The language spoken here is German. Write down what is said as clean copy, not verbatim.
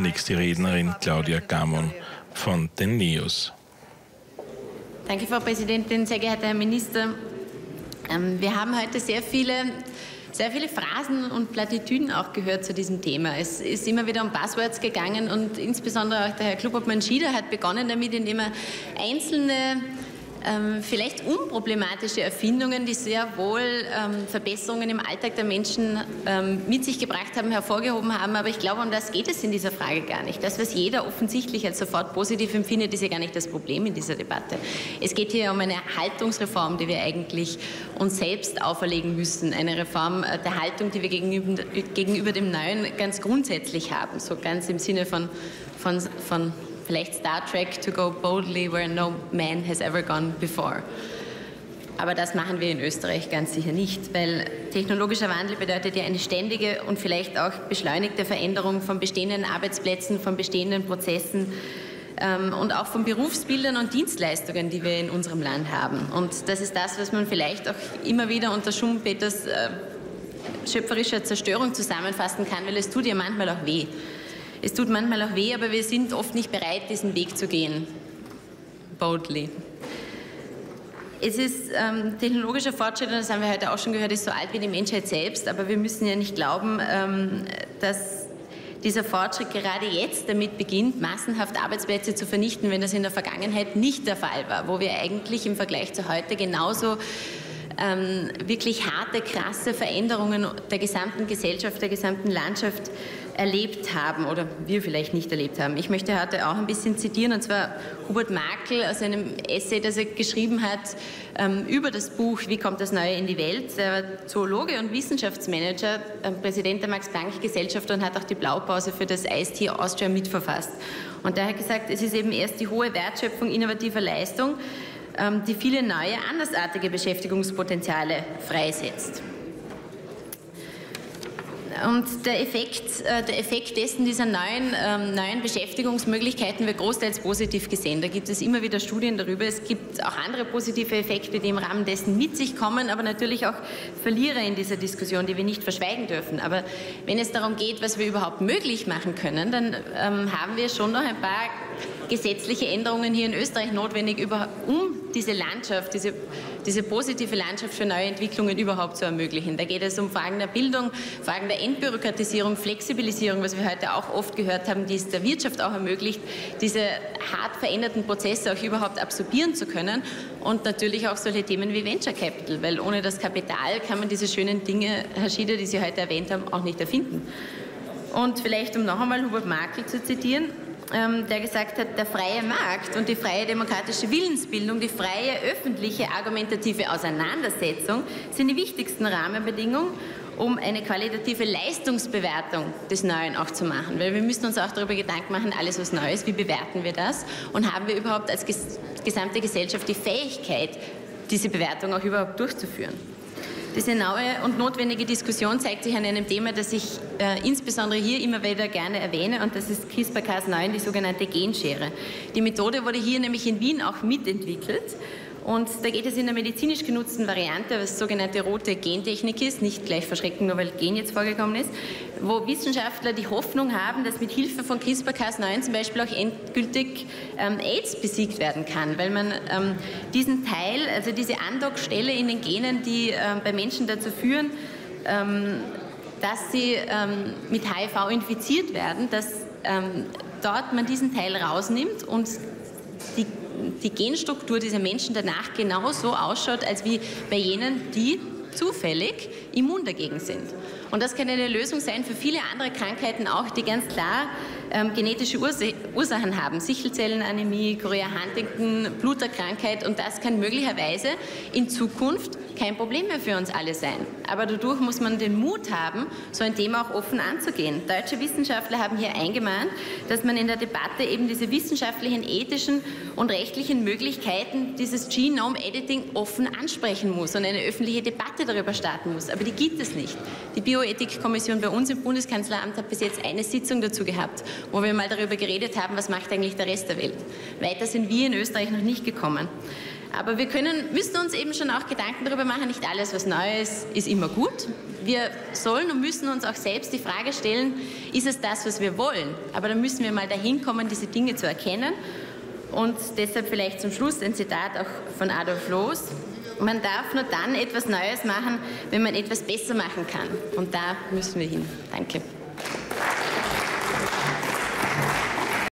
nächste Rednerin Claudia Gamon von den NEOS. Danke, Frau Präsidentin, sehr geehrter Herr Minister. Wir haben heute sehr viele Phrasen und Plattitüden auch gehört zu diesem Thema. Es ist immer wieder um Buzzwords gegangen und insbesondere auch der Herr Klubobmann-Schieder hat begonnen damit, indem er einzelne vielleicht unproblematische Erfindungen, die sehr wohl Verbesserungen im Alltag der Menschen mit sich gebracht haben, hervorgehoben haben. Aber ich glaube, um das geht es in dieser Frage gar nicht. Das, was jeder offensichtlich als sofort positiv empfindet, ist ja gar nicht das Problem in dieser Debatte. Es geht hier um eine Haltungsreform, die wir eigentlich uns selbst auferlegen müssen. Eine Reform der Haltung, die wir gegenüber dem Neuen ganz grundsätzlich haben. So ganz im Sinne von vielleicht Star Trek, to go boldly where no man has ever gone before. Aber das machen wir in Österreich ganz sicher nicht, weil technologischer Wandel bedeutet ja eine ständige und vielleicht auch beschleunigte Veränderung von bestehenden Arbeitsplätzen, von bestehenden Prozessen und auch von Berufsbildern und Dienstleistungen, die wir in unserem Land haben. Und das ist das, was man vielleicht auch immer wieder unter Schumpeters schöpferischer Zerstörung zusammenfassen kann, weil es tut ja manchmal auch weh. Es tut manchmal auch weh, aber wir sind oft nicht bereit, diesen Weg zu gehen. Boldly. Es ist technologischer Fortschritt, und das haben wir heute auch schon gehört, ist so alt wie die Menschheit selbst, aber wir müssen ja nicht glauben, dass dieser Fortschritt gerade jetzt damit beginnt, massenhaft Arbeitsplätze zu vernichten, wenn das in der Vergangenheit nicht der Fall war, wo wir eigentlich im Vergleich zu heute genauso wirklich harte, krasse Veränderungen der gesamten Gesellschaft, der gesamten Landschaft erlebt haben oder wir vielleicht nicht erlebt haben. Ich möchte heute auch ein bisschen zitieren, und zwar Hubert Markl aus einem Essay, das er geschrieben hat über das Buch Wie kommt das Neue in die Welt? Er war Zoologe und Wissenschaftsmanager, Präsident der Max-Planck-Gesellschaft und hat auch die Blaupause für das Eistier Austria mitverfasst. Und er hat gesagt, es ist eben erst die hohe Wertschöpfung innovativer Leistung, die viele neue, andersartige Beschäftigungspotenziale freisetzt. Und der Effekt dessen, dieser neuen Beschäftigungsmöglichkeiten, wird großteils positiv gesehen. Da gibt es immer wieder Studien darüber. Es gibt auch andere positive Effekte, die im Rahmen dessen mit sich kommen, aber natürlich auch Verlierer in dieser Diskussion, die wir nicht verschweigen dürfen. Aber wenn es darum geht, was wir überhaupt möglich machen können, dann haben wir schon noch ein paar gesetzliche Änderungen hier in Österreich notwendig, um diese Landschaft, diese positive Landschaft für neue Entwicklungen überhaupt zu ermöglichen. Da geht es um Fragen der Bildung, Fragen der Entbürokratisierung, Flexibilisierung, was wir heute auch oft gehört haben, die es der Wirtschaft auch ermöglicht, diese hart veränderten Prozesse auch überhaupt absorbieren zu können, und natürlich auch solche Themen wie Venture Capital, weil ohne das Kapital kann man diese schönen Dinge, Herr Schieder, die Sie heute erwähnt haben, auch nicht erfinden. Und vielleicht, um noch einmal Hubert Markl zu zitieren, der gesagt hat, der freie Markt und die freie demokratische Willensbildung, die freie öffentliche argumentative Auseinandersetzung sind die wichtigsten Rahmenbedingungen, um eine qualitative Leistungsbewertung des Neuen auch zu machen. Weil wir müssen uns auch darüber Gedanken machen, alles was Neues, wie bewerten wir das? Und haben wir überhaupt als gesamte Gesellschaft die Fähigkeit, diese Bewertung auch überhaupt durchzuführen? Diese neue und notwendige Diskussion zeigt sich an einem Thema, das ich insbesondere hier immer wieder gerne erwähne, und das ist CRISPR-Cas9, die sogenannte Genschere. Die Methode wurde hier nämlich in Wien auch mitentwickelt. Und da geht es in der medizinisch genutzten Variante, was sogenannte rote Gentechnik ist, nicht gleich verschrecken, nur weil Gen jetzt vorgekommen ist, wo Wissenschaftler die Hoffnung haben, dass mit Hilfe von CRISPR-Cas9 zum Beispiel auch endgültig AIDS besiegt werden kann, weil man diesen Teil, also diese Andockstelle in den Genen, die bei Menschen dazu führen, dass sie mit HIV infiziert werden, dass dort man diesen Teil rausnimmt und die Genstruktur dieser Menschen danach genau so ausschaut, als wie bei jenen, die zufällig immun dagegen sind. Und das kann eine Lösung sein für viele andere Krankheiten auch, die ganz klar genetische Ursachen haben. Sichelzellenanämie, Chorea-Huntington, Bluterkrankheit, und das kann möglicherweise in Zukunft kein Problem mehr für uns alle sein. Aber dadurch muss man den Mut haben, so ein Thema auch offen anzugehen. Deutsche Wissenschaftler haben hier eingemahnt, dass man in der Debatte eben diese wissenschaftlichen, ethischen und rechtlichen Möglichkeiten dieses Genome-Editing offen ansprechen muss und eine öffentliche Debatte darüber starten muss. Aber die gibt es nicht. Die Bioethikkommission bei uns im Bundeskanzleramt hat bis jetzt eine Sitzung dazu gehabt, wo wir mal darüber geredet haben, was macht eigentlich der Rest der Welt. Weiter sind wir in Österreich noch nicht gekommen. Aber wir müssen uns eben schon auch Gedanken darüber machen, nicht alles, was neu ist, ist immer gut. wir sollen und müssen uns auch selbst die Frage stellen, ist es das, was wir wollen? Aber dann müssen wir mal dahin kommen, diese Dinge zu erkennen. Und deshalb vielleicht zum Schluss ein Zitat auch von Adolf Loos. Man darf nur dann etwas Neues machen, wenn man etwas besser machen kann. Und da müssen wir hin. Danke.